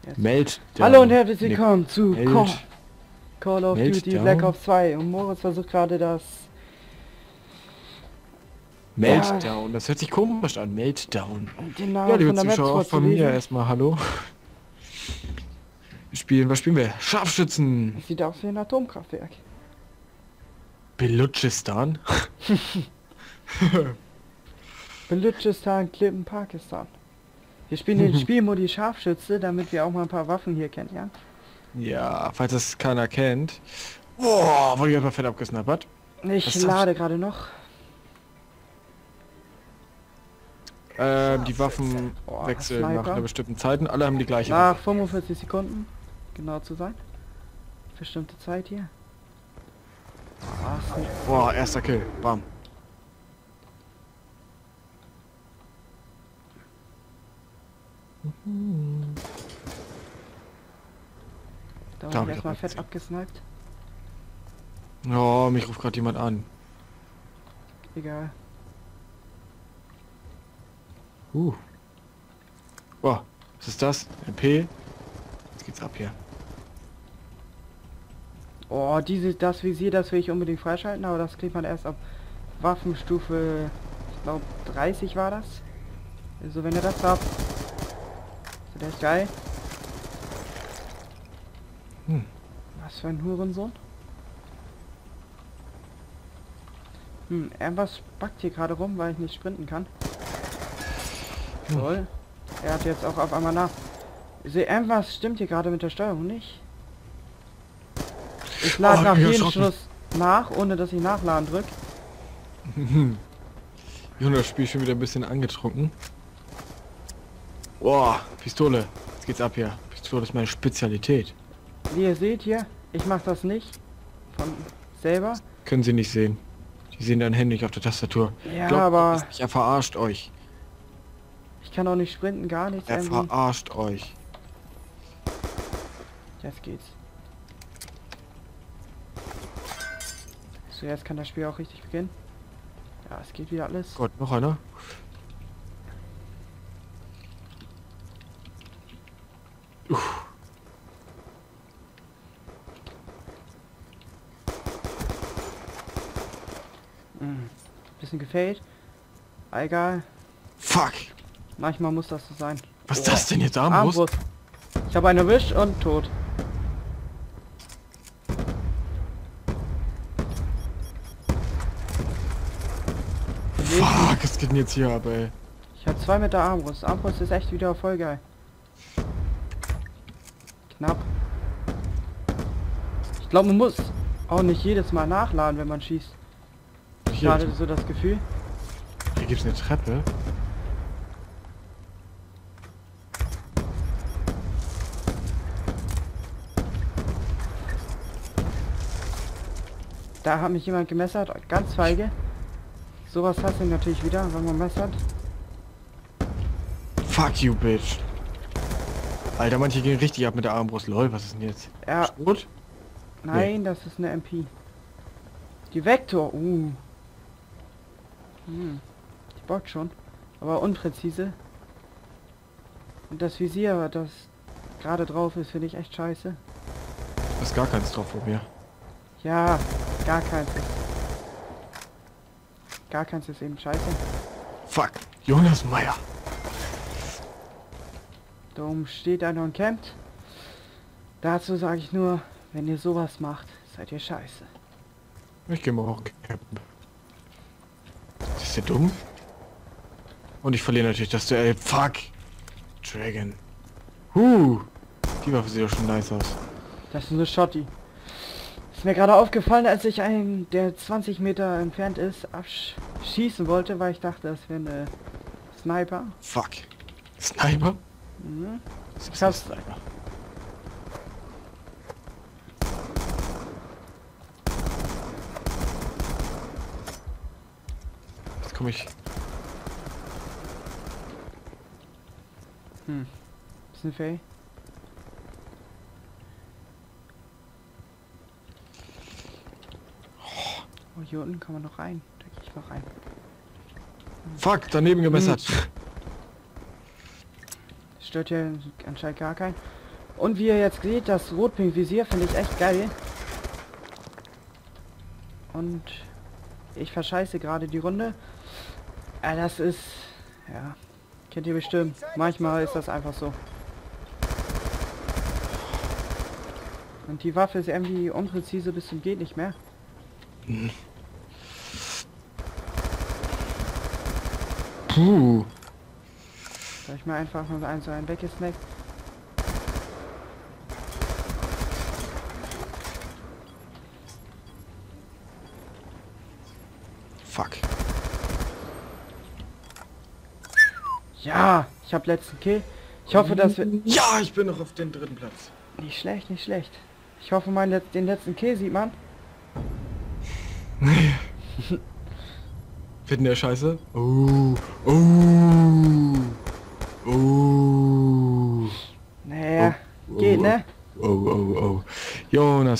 Meltdown. Hallo und herzlich willkommen zu Call of Meltdown. Duty Black Ops 2 und Moritz versucht gerade das... Meltdown, das hört sich komisch an, Meltdown. Den Namen Ja, liebe von der Map Zuschauer, auch von mir vorzulesen. erstmal hallo. Was spielen wir? Scharfschützen. Das sieht aus wie ein Atomkraftwerk. Belutschistan. Belutschistan, Klippen, Pakistan. Wir spielen den Spielmodi Scharfschütze, damit wir auch mal ein paar Waffen hier kennenlernen. Ja, falls das keiner kennt. Boah, wurde ich erstmal fett abgesnappert. Ich Was lade gerade noch. Die Waffen wechseln nach Sniper. einer bestimmten Zeit und alle haben die gleiche Nach Waffe. 45 Sekunden, genau zu sein. Bestimmte Zeit hier. Boah, erster Kill. Bam. Da Da habe hab ich ich erstmal auch fett gesehen. abgesniped. Oh, mich ruft gerade jemand an. Egal. Boah, was ist das? MP? Jetzt geht's ab hier. Oh, das Visier, das will ich unbedingt freischalten, aber das kriegt man erst ab Waffenstufe, ich glaube 30 war das. Also wenn ihr das habt, ist das geil. Was für ein Hurensohn. Irgendwas backt hier gerade rum, weil ich nicht sprinten kann. Toll. Er hat jetzt auch auf einmal nach. Irgendwas stimmt hier gerade mit der Steuerung nicht. Ich lade nach jedem Schuss nach, ohne dass ich nachladen drück. Jonas, das Spiel ist schon wieder ein bisschen angetrunken. Boah, Pistole. Jetzt geht's ab hier. Pistole ist meine Spezialität. Wie ihr seht hier, ich mache das nicht von selber. Können Sie nicht sehen. Die sehen dein Handy nicht auf der Tastatur. Ja, Glaubt aber nicht, er verarscht euch. ich kann auch nicht sprinten, gar nichts. Er Irgendwie. verarscht euch. Jetzt geht's. So, jetzt kann das Spiel auch richtig beginnen. Ja, es geht wieder alles. Gott, noch einer? Bisschen gefällt. Egal. Fuck! Manchmal muss das so sein. Was ist das denn jetzt? Armbrust? Armbrust. Ich habe einen erwischt und tot. Fuck, was geht denn jetzt hier ab, ey? Ich habe 2 Meter Armbrust. Armbrust ist echt wieder voll geil. Knapp. Ich glaube, man muss auch nicht jedes Mal nachladen, wenn man schießt. Ich Hier, hatte so das Gefühl. hier gibt's eine Treppe. Da hat mich jemand gemessert, ganz feige. Sowas hasse ich natürlich wieder, wenn man messert. Fuck you, bitch. Alter, manche gehen richtig ab mit der Armbrust. Lol, was ist denn jetzt? Ja, Schrot? nein, das ist eine MP. Die Vektor, Die bockt schon, aber unpräzise. Und das Visier, das gerade drauf ist, finde ich echt scheiße. Da ist gar keins drauf von mir. Ja, gar keins ist. Gar keins ist eben scheiße. Fuck, Jonas Meyer. Da oben steht einer und campt. Dazu sage ich nur, wenn ihr sowas macht, seid ihr scheiße. Ich geh mal auch campen. Ist der dumm? Und ich verliere natürlich das Duell. Fuck! Dragon. Die Waffe sieht doch schon nice aus. Das ist eine Schotti. Ist mir gerade aufgefallen, als ich einen, der 20 Meter entfernt ist, abschießen wollte, weil ich dachte, das wäre eine Sniper. Fuck. Sniper? Das ist ein hab's- Sniper. Jetzt komme ich. Bisschen fähig. Oh, hier unten kann man noch rein. Da gehe ich mal rein. Fuck, daneben gemessert. Stört ja anscheinend gar keinen. Und wie ihr jetzt seht, das Rotpink-Visier finde ich echt geil. Und ich verscheiße gerade die Runde. Ja, das ist... Ja, kennt ihr bestimmt. Manchmal ist das einfach so. Und die Waffe ist irgendwie unpräzise bis zum geht nicht mehr. Puh. Soll ich mal einfach mal so einen weggesnackt? Fuck. Ja, ich habe letzten Kill. Ich hoffe, dass wir... Ja, ich bin noch auf den 3. Platz. Nicht schlecht, nicht schlecht. Ich hoffe, den letzten Kill sieht man. Finden der Scheiße? Oh. Oh. Oh. Naja, Oh, geht, ne? Oh. Jonas.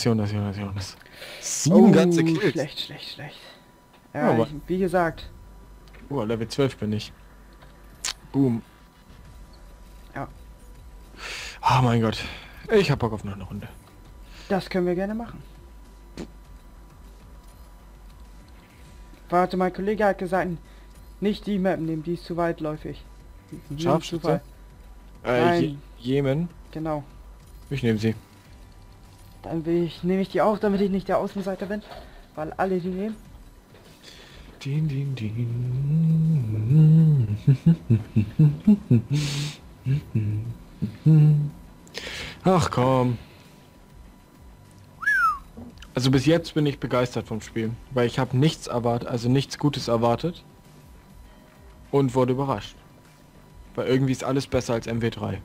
7 ganze Kills. Schlecht. Ja, Ja, aber- wie gesagt. Oh, Level 12 bin ich. Boom. Ja. Ah, mein Gott. Ich hab Bock auf noch eine Runde. Das können wir gerne machen. Warte, mein Kollege hat gesagt, nicht die Map nehmen, die ist zu weitläufig. Die sind Scharfschütze? zu weit. Nein. Jemen. Genau. Ich nehme sie. Dann nehme ich die auch, damit ich nicht der Außenseiter bin. Weil alle die nehmen. Din. Ach komm. Also bis jetzt bin ich begeistert vom Spiel, weil ich habe nichts erwartet, also nichts Gutes erwartet und wurde überrascht. Weil irgendwie ist alles besser als MW3.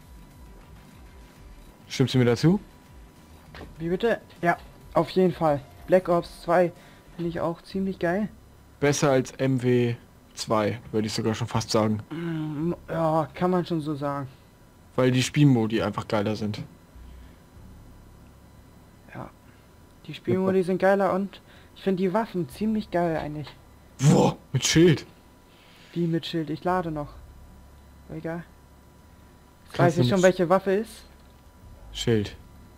Stimmst du mir dazu? Wie bitte? Ja, auf jeden Fall. Black Ops 2 finde ich auch ziemlich geil. Besser als MW2, würde ich sogar schon fast sagen. Ja, kann man schon so sagen. Weil die Spielmodi einfach geiler sind. Ja. Die Spielmodi sind geiler und ich finde die Waffen ziemlich geil eigentlich. Boah, mit Schild. Wie mit Schild, ich lade noch. Egal. Kannst Weiß du ich schon, mit welche Waffe ist? Schild.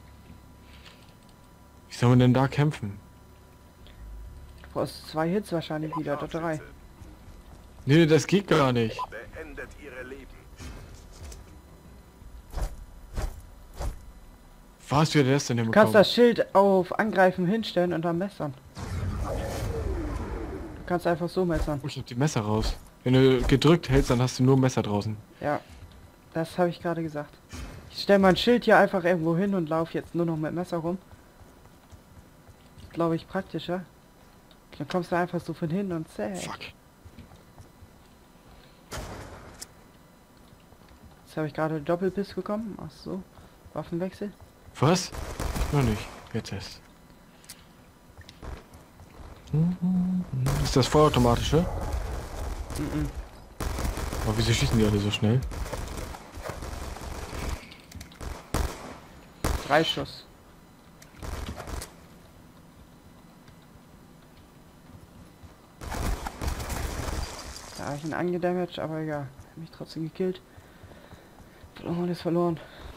Wie soll man denn da kämpfen? Du brauchst 2 Hits wahrscheinlich wieder, oder 3. Nee, das geht gar nicht. Beendet ihre Leben. Was wird das denn Du hinbekommen? kannst das Schild auf Angreifen hinstellen und dann messern. Du kannst einfach so messern. Oh, ich hab die Messer raus. Wenn du gedrückt hältst, dann hast du nur Messer draußen. Ja, das habe ich gerade gesagt. Ich stelle mein Schild hier einfach irgendwo hin und laufe jetzt nur noch mit Messer rum. Glaube ich praktischer. Dann kommst du einfach so von hin und zäh. Fuck. Jetzt habe ich gerade Doppelbiss bekommen. Ach so. Waffenwechsel. Was? Noch nicht. Jetzt erst. Ist das vollautomatische? Mhm. Aber wieso schießen die alle so schnell? 3 Schuss. Da habe ich ihn angedamaged, aber egal. Hab mich trotzdem gekillt. Verloren ist verloren.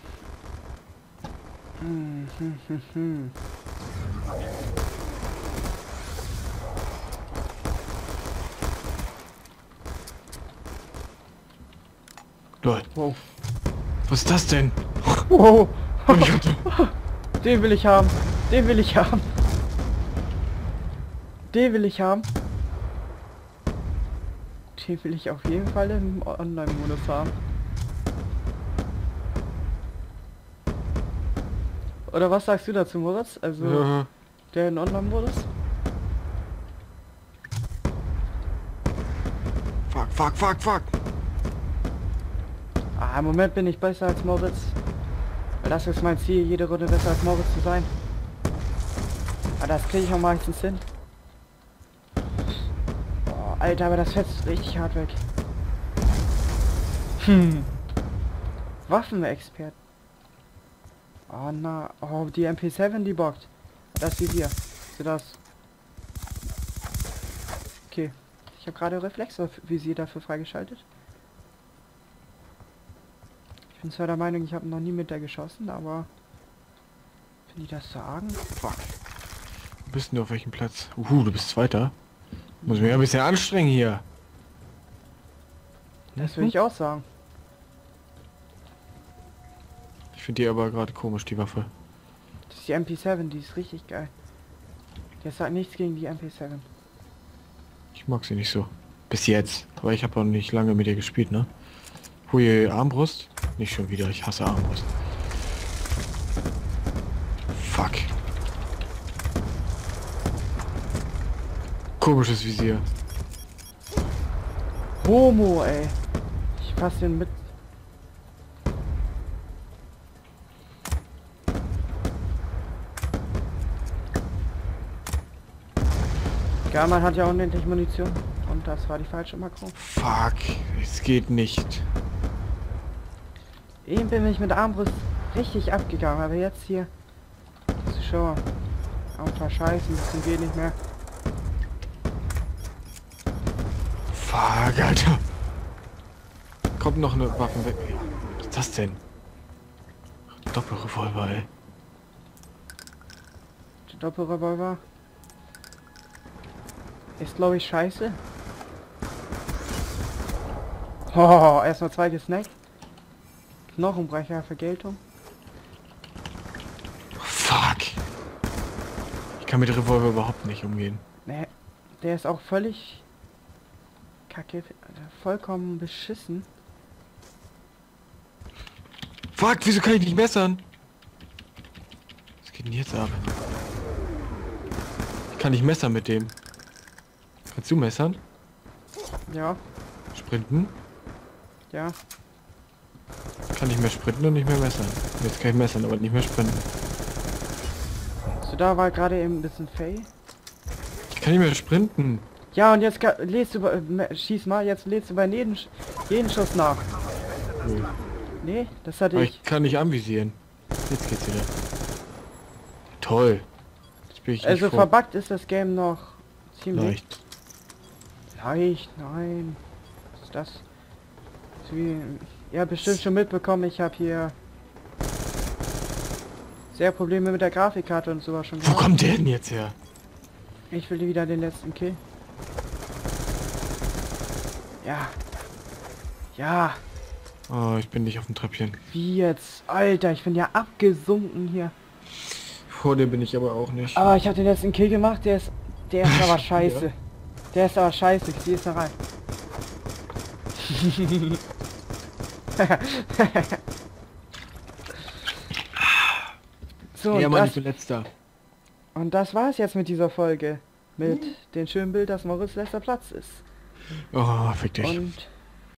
Lol. Wow. Was ist das denn? Wow. Oh, ich hab- Den will ich haben. Den will ich haben. Den will ich haben. Den will ich auf jeden Fall im Online-Modus haben. Oder was sagst du dazu, Moritz? Also, Ja. der in Online-Modus? Fuck. Ah, im Moment bin ich besser als Moritz. Weil das ist mein Ziel, jede Runde besser als Moritz zu sein. Aber das kriege ich auch meistens hin. Oh, Alter, aber das fetzt richtig hart weg. Waffenexpert. Oh na, oh, die MP7, die bockt. Das wie wir. So das. Okay. Ich habe gerade Reflexvisier dafür freigeschaltet. Ich bin zwar der Meinung, ich habe noch nie mit der geschossen, aber wenn die das sagen... Fuck. Wo bist denn du auf welchem Platz? Du bist Zweiter. Muss mich ein bisschen anstrengen hier. Das würde ich auch sagen. Ich finde die aber gerade komisch, die Waffe. Das ist die MP7, die ist richtig geil. Der sagt nichts gegen die MP7. Ich mag sie nicht so. Bis jetzt. Aber ich habe auch nicht lange mit ihr gespielt, ne? Hui, Armbrust? Nicht schon wieder, ich hasse Armbrust. Fuck. Komisches Visier. Homo, ey. Ich fass den mit. Ja, man hat ja unendlich Munition. Und das war die falsche Makro. Fuck, es geht nicht. Eben bin ich mit der Armbrust richtig abgegangen, aber jetzt hier... Zuschauer. Am Verscheißen, das geht nicht mehr. Fuck, Alter. Kommt noch eine Waffe weg. Was ist das denn? Doppelrevolver, ey. Der Doppelrevolver ist, glaube ich, scheiße. Oh, erstmal 2 gesnackt. Knochenbrecher, Vergeltung. Fuck. Ich kann mit Revolver überhaupt nicht umgehen. Ne, der ist auch völlig kacke, vollkommen beschissen. Fuck, wieso kann ich nicht messern? Was geht denn jetzt ab? Ich kann nicht messern mit dem. Kannst du messern? Ja, Sprinten? ja. Kann nicht mehr sprinten und nicht mehr messern. Jetzt kann ich messern, aber nicht mehr sprinten. So, da war gerade eben ein bisschen Fail. Ich kann nicht mehr sprinten. Ja, und jetzt lädst du schieß mal, jetzt lädst du bei jeden Schuss nach. Nö. Nee, das hatte Aber ich. ich kann nicht anvisieren. Jetzt geht's wieder. Toll. Jetzt bin ich Also nicht vor- verbuggt ist das Game noch ziemlich. leicht. Leicht, nein. Was ist das? So wie, ihr habt bestimmt schon mitbekommen, ich habe hier sehr Probleme mit der Grafikkarte und sowas schon Wo gehabt. kommt der denn jetzt her? Ich will wieder den letzten Kill. Ja. Ja. Oh, ich bin nicht auf dem Treppchen. Wie jetzt? Alter, ich bin ja abgesunken hier. Vor dir bin ich aber auch nicht. Aber ich habe den letzten Kill gemacht, der ist aber scheiße. Der ist aber scheiße, ich zieh jetzt da rein. So, Ja, und, Mann, ich das, bin letzter. und das war's jetzt mit dieser Folge. Mit dem schönen Bild, dass Moritz letzter Platz ist. Oh, fick dich. Und